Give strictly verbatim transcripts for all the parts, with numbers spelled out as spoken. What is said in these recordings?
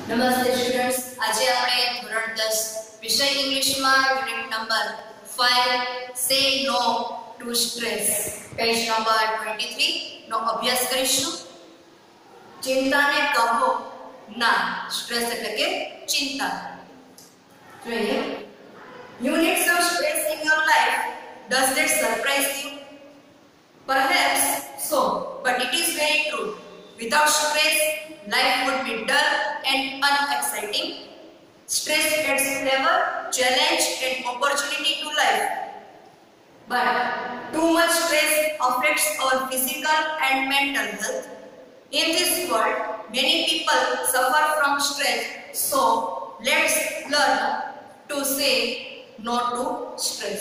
નમસ્તે સ્ટુડન્ટ્સ, આજે આપણે ધોરણ દસ વિષય ઇંગ્લિશમાં યુનિટ નંબર પાંચ say no to stress page number ત્રેવીસ નો અભ્યાસ કરીશું. ચિંતાને કહો ના. સ્ટ્રેસ એટલે કે ચિંતા. જોઈએ, you need some stress in your life. Does that surprise you? Perhaps so, but it is very true. Without stress, life would be dull and unexciting. Stress adds flavor, challenge and opportunity to life. But too much stress affects our physical and mental health. In this world, many people suffer from stress. So, let's learn to say no to stress.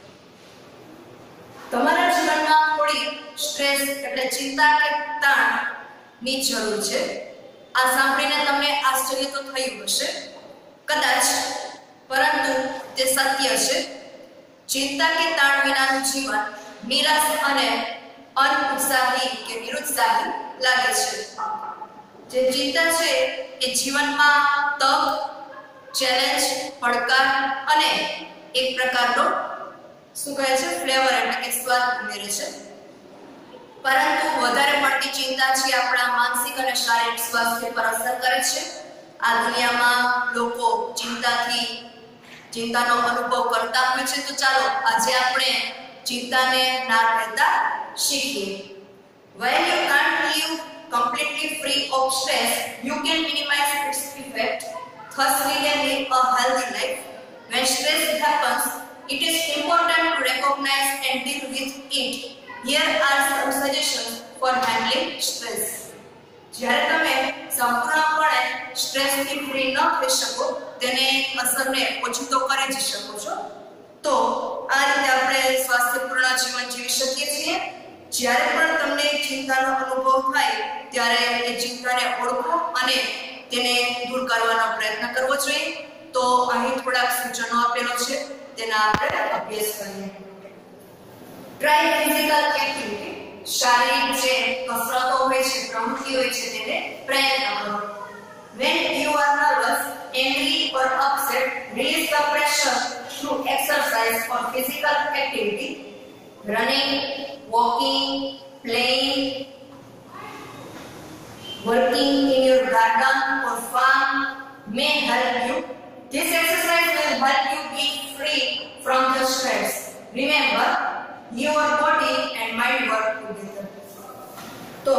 તમારા જીવનમાં થોડી stress એટલે ચિંતા કે તાણ ની જરૂર છે. આ સાંભળીને તમને આશ્ચર્ય તો થયું હશે કદાચ, પરંતુ તે સત્ય છે. ચિંતા કે તાણ વિનાનું જીવન નિરાશ અને અનુત્સાહી કે નિરુત્સાહી લાગે છે. જે ચિંતા છે એ જીવનમાં તક, ચેલેન્જ, પડકાર અને એક પ્રકારનો શું કહે છે ફ્લેવર એટલે કે સ્વાદ ઉમેરે છે. પરંતુ વધારે પડતી ચિંતા છે આપણા માનસિક અને શારીરિક સ્વાસ્થ્ય પર અસર કરે છે. આ દુનિયામાં લોકો ચિંતાથી ચિંતાનો અનુભવ કરતા હોય છે. તો ચાલો આજે આપણે ચિંતાને ના કહેતા શીખીએ. While you can't live completely free of stress, you can minimize its effect. Thus, we can live a healthy life. When stress happens, it is important to recognize and deal with it. Here are some suggestions for handling stress. જ્યારે તમે સંપૂર્ણપણે સ્ટ્રેસથી free ન થઈ શકો, તેને અસરને ઓછી તો કરી જ શકો છો, તો આ રીતે આપણે સ્વાસ્થ્યપૂર્ણ જીવન જીવી શકીએ છીએ. જ્યારે પણ તમને ચિંતાનો અનુભવ થાય ત્યારે એ ચિંતાને ઓળખો અને તેને દૂર કરવાનો પ્રયત્ન કરવો જોઈએ. તો અહીં થોડાક સૂચનો આપેલો છે, તેના આપણે અભ્યાસ કરીએ. Try physical activity. શારીરિક જે કસરતો હોય છે, પ્રવૃત્તિ હોય છે, તેને પ્રયત્ન કરો. When you are nervous, angry or upset, release the pressure through exercise or physical activity. Running, walking, playing, working in your garden or farm may help you. This exercise will help you be free from the stress. Remember, your body and mind work together. તો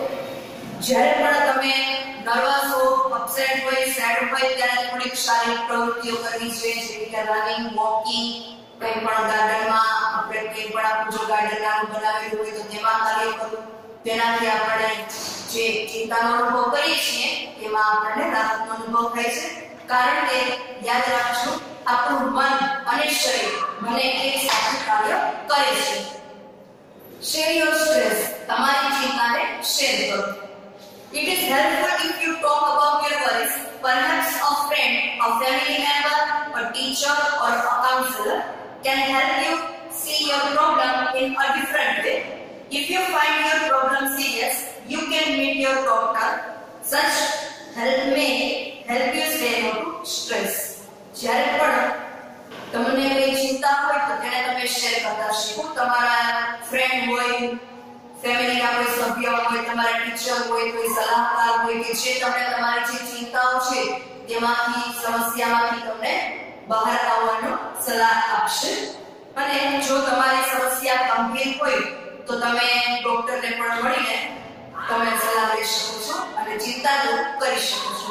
જ્યારે પણ તમે nervous હો, upset હોય, sad હોય ત્યારે થોડીક શારીરિક પ્રવૃત્તિઓ કરવી જોઈએ, જેવી કે રનિંગ, વોકિંગ, કંઈ પણ ગાર્ડનમાં આપણે કંઈ પણ આપણું જો ગાર્ડન નાનું બનાવેલું હોય તો તેમાં કાર્ય કરવું. તેનાથી આપણે જે ચિંતાનો અનુભવ કરીએ છીએ તેમાં આપણને રાહતનો અનુભવ થાય છે. કારણ કે યાદ રાખજો, આપણું મન અને શરીર બંને એક સાથે કાર્ય કરે છે. Share your stress. તમારી ચિંતાને શેર કરો. It is helpful if you talk about your worries. Perhaps a friend, a family member, a teacher or a counselor can help you see your problem in a different way. If you find your problem serious, you can meet your doctor. Such help may help you say no to stress. જ્યારે પણ તમને કોઈ ચિંતા હોય તો તેને તમે share કરતા શીખો. તમારા ફ્રેન્ડ હોય, ફેમિલીના કોઈ સભ્ય હોય, તમારા ટીચર હોય, કોઈ સલાહકાર હોય કે જે તમને તમારી જે ચિંતાઓ છે તેમાંથી, સમસ્યામાંથી તમને બહાર આવવાનો સલાહ આપશે. અને જો તમારી સમસ્યા ગંભીર હોય તો તમે ડોક્ટરને પણ મળીને તમે સલાહ લઈ શકો છો અને ચિંતા દૂર કરી શકો છો.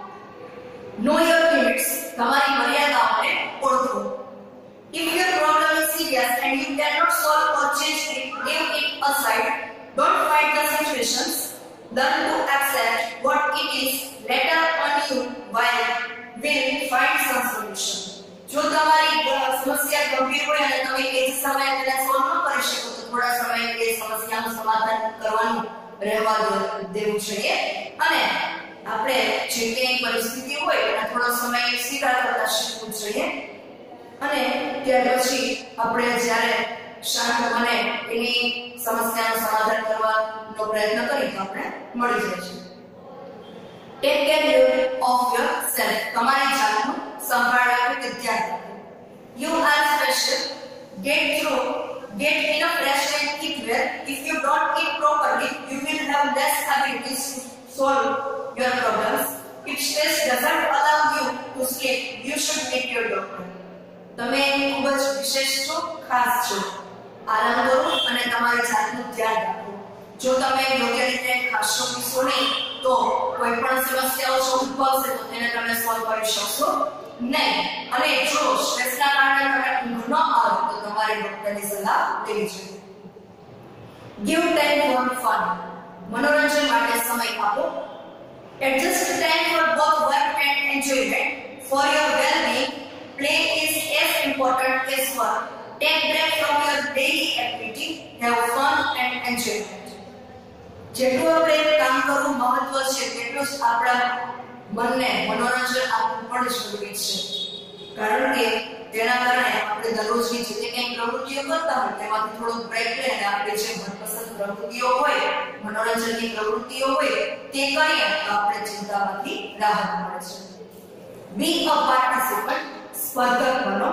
Know your limits. તમારી મર્યાદાઓને ઓળખો. If your problem is serious and you cannot solve or change it, leave it aside. Don't fight the situations. Learn to accept what it is. Later on you while will find some solution. જો તમારી સમસ્યા ગંભીર હોય અને તમે એ જ સમયે તેને સોલ્વ ન કરી શકો તો થોડા સમય એ સમસ્યાનું સમાધાન કરવાનું રહેવા દેવું જોઈએ. અને આપણે જે કંઈ પરિસ્થિતિ હોય એને થોડો સમય સ્વીકાર કરતા શીખવું જોઈએ. અને ત્યાર પછી આપણે જ્યારે શાંત બને એની સમસ્યાનું સમાધાન કરવાનો પ્રયત્ન કરીએ તો આપણે મળી જાય છે. Take care of yourself. તમારી જાતનું સંભાળ રાખો કે ધ્યાન રાખો. You are special. Get through. Get enough rest and eat well. If you don't eat properly, you will have less abilities to solve your problems. If stress doesn't allow you to sleep, you should meet your doctor. તમે ખૂબ જ વિશેષ છો, ખાસ છો. આરામ કરો અને તમારી જાતનું ધ્યાન રાખો. જો તમે યોગ્ય રીતે ખાશો પીશો નહીં તો કોઈ પણ સમસ્યાઓ જો ઉદ્ભવશે તો તેને તમે સોલ્વ કરી શકશો નહીં. અને જો સ્ટ્રેસના કારણે તમે ઊંઘ ન આવે તો તમારે ડોક્ટરની સલાહ લેવી જોઈએ. Give time for fun. મનોરંજન માટે સમય આપો. Adjust time for both work and enjoyment. For your well-being, play is as important as work. Take break from your daily activity. Have fun and enjoyment. જેટલું આપણે કામ કરવું મહત્વ છે તેટલું જ આપણા મનને મનોરંજન આપવું પણ જરૂરી છે. કારણ કે તેના કારણે આપણે દરરોજની જે કંઈ પ્રવૃત્તિઓ કરતા હોય તેમાંથી થોડો બ્રેક લઈને આપણે જે મનપસંદ પ્રવૃત્તિઓ હોય, મનોરંજનની પ્રવૃત્તિઓ હોય તે કરીએ તો આપણે ચિંતામાંથી રાહત મળે છે. Be a participant. સ્પર્ધક બનો.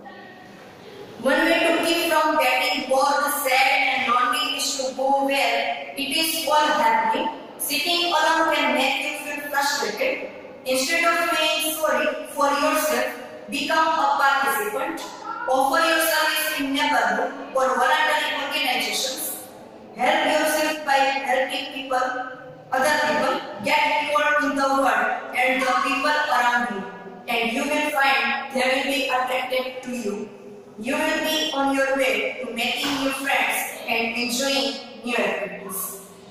One way to keep from getting bored, sad and lonely is to go where it is all happening. Sitting alone can make you feel frustrated. Instead of feeling sorry for yourself, become a participant. Offer your service in neighborhood or voluntary organizations. Help yourself by helping people, other people get involved in the world and the people around you. And you will find they will be attracted to you. You will be on your way to making new friends and enjoying new activities.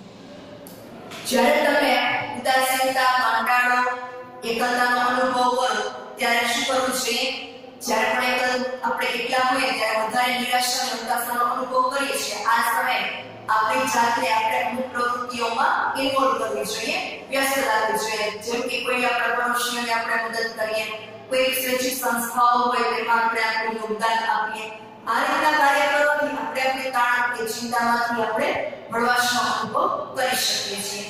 જ્યારે તમે ઉદાસીનતા, કંટાળો, એકલતાનો અનુભવ કરો ત્યારે શું કરવું જોઈએ? જ્યારે પણ એકલ આપણે એકલા હોઈએ ત્યારે વધારે નિરાશા અને હતાશાનો અનુભવ કરીએ છીએ. આ સમયે આપણી જાતને આપણે અમુક પ્રવૃત્તિઓમાં ઇન્વોલ્વ કરવી જોઈએ, વ્યસ્ત રાખવી જોઈએ. જેમ કે કોઈ આપણા પડોશીઓને આપણે મદદ કરીએ, કોઈ સ્વૈચ્છિક સંસ્થાઓ હોય તેમાં આપણે આપણું યોગદાન આપીએ. આ રીતના કાર્ય કરવાથી આપણે આપણી તાણ કે ચિંતામાંથી આપણે હળવાશનો અનુભવ કરી શકીએ છીએ.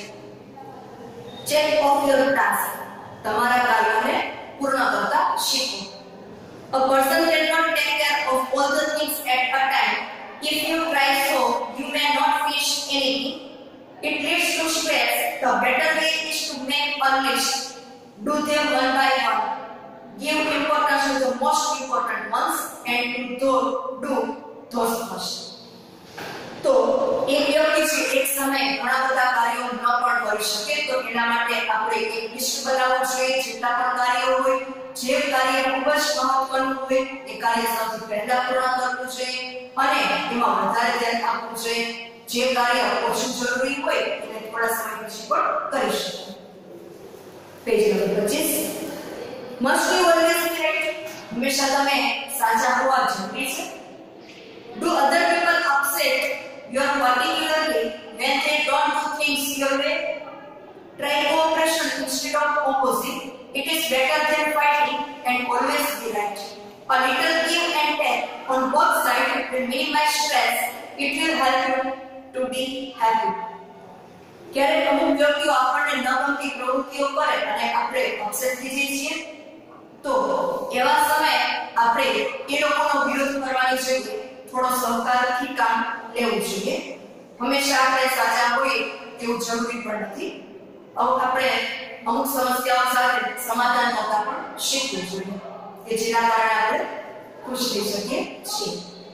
Check off your task. તમારા કાર્યોને પૂર્ણ કરતા શીખો. A person cannot take care of all the things at a time. If you try so, you may not finish anything. It leads to stress. The better way is to make a list. Do them one by one. Give importance to the most important ones and do, do those first. તો એક વ્યક્તિ છે એક સમયે ઘણા બધા કાર્યો ન પણ કરી શકે તો એના માટે આપણે એક લિસ્ટ બનાવવું જોઈએ. જેટલા પણ કાર્યો હોય, જે કાર્ય ખૂબ જ મહત્વનું હોય એ કાર્ય સૌથી પહેલા પૂર્ણ કરવું જોઈએ અને એમાં વધારે ધ્યાન આપવું જોઈએ. જે કાર્ય ઓછું જરૂરી હોય એને થોડા સમય પછી પણ કરી શકાય. પેજ નંબર પચીસ. Must you always be right? હંમેશા તમે સાચા હોવા જરૂરી છે. Do other people upset you particularly when they don't do things your way? Try cooperation instead of opposing. It is better than fighting and always be right. A little give and take on both sides will minimize stress. It will help you to be happy. ક્યારેક અમુક વ્યક્તિઓ આપણને ન ગમતી પ્રવૃત્તિઓ કરે અને આપણે અપસેટ થઈ જઈએ છીએ તો એવા સમયે આપણે એ લોકોનો વિરોધ કરવાની જગ્યાએ થોડો સહકારથી કામ લેવું જોઈએ. હંમેશા આપણે સાચા હોઈએ તેવું જરૂરી પણ નથી. આપણે અમુક સમસ્યાઓ સાથે સમાધાન કરતા પણ શીખવું જોઈએ કે જેના કારણે આપણે ખુશ થઈ શકીએ છીએ.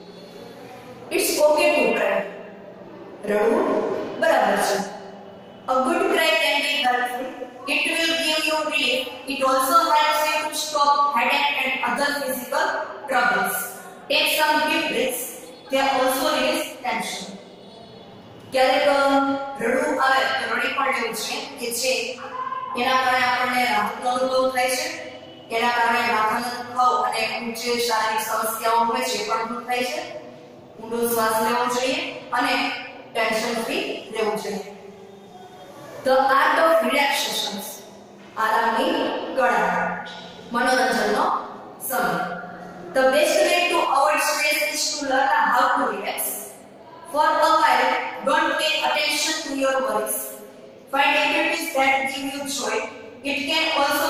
It's okay to cry. રડવું બરાબર છે. A good cry can be helpful. It will give you relief. It also helps you to stop headache and other physical troubles. Take some deep breaths. They also release tension. ક્યારેક રડવું આવે તો રડી પણ લેવું છે કે જે એના કારણે આપણને રાહતનો અનુભવ થાય છે. એના કારણે માથાનો દુખાવો અને અમુક જે શારીરિક સમસ્યાઓ હોય છે પણ દૂર થાય છે. ઊંડો શ્વાસ લેવો જોઈએ અને ટેન્શન ફ્રી રહેવું જોઈએ. The art of relaxation. આરામની કળા. મનોરંજનનો સમય. The best way to avoid stress is to learn how to relax. For a while, don't pay attention to your worries. Find activities that give you joy. It can also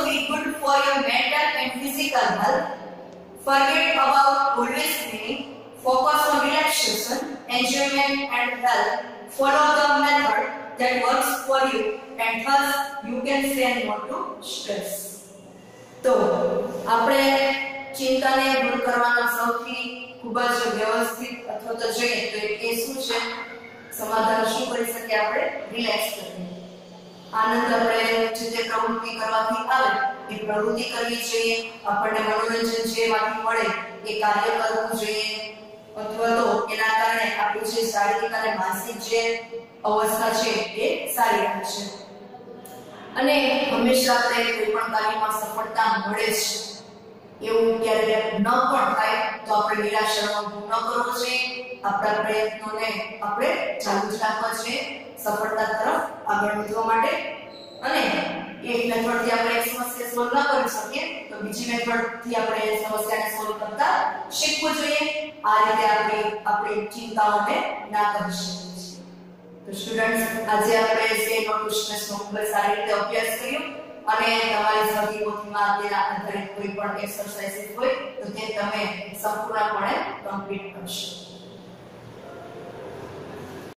be good for your mental and physical health. Forget about always winning. Focus on relaxation, enjoyment and health. Follow the method that works for you and thus you can say no to stress. તો આપણે ચિંતાને દૂર કરવાનો સૌથી ખૂબ જ વ્યવસ્થિત અથવા તો જોઈએ તો એ શું છે સમાધાન શું કરી શકીએ આપણે રિલેક્સ કરીને આનંદ આપણે જે તે પ્રવૃત્તિ કરવાથી આવે એ પ્રવૃત્તિ કરવી જોઈએ આપણને મનોરંજન જે માંથી મળે એ કાર્ય કરવું જોઈએ અથવા તો એના કારણે આપણી જે શારીરિક અને માનસિક જે અવસ્થા છે એ સારી રહે છે અને હંમેશા આપણે કોઈ પણ કાર્યમાં સફળતા મળે છે એવું ક્યારે ન પણ થાય તો આપણે નિરાશાનો ભોગ ન કરવો જોઈએ આપણા પ્રયત્નોને આપણે ચાલુ જ રાખવા જોઈએ સફળતા તરફ આગળ વધવા માટે અને એક મેથડથી આપણે એક સમસ્યા સોલ્વ ન કરી શકીએ તો બીજી મેથડથી આપણે સમસ્યાને સોલ્વ કરતા શીખવું જોઈએ આ રીતે આપણે આપણી ચિંતાઓને ના કરી શકીએ છીએ તો સ્ટુડન્ટ્સ આજે આપણે સે નો ટુ સ્ટ્રેસનો ખૂબ જ સારી રીતે અભ્યાસ કર્યો અને તમારી સૌથી પોથીમાં તેના આધારિત કોઈ પણ એક્સરસાઇઝ હોય તો તે તમે સંપૂર્ણપણે કમ્પ્લીટ કરશો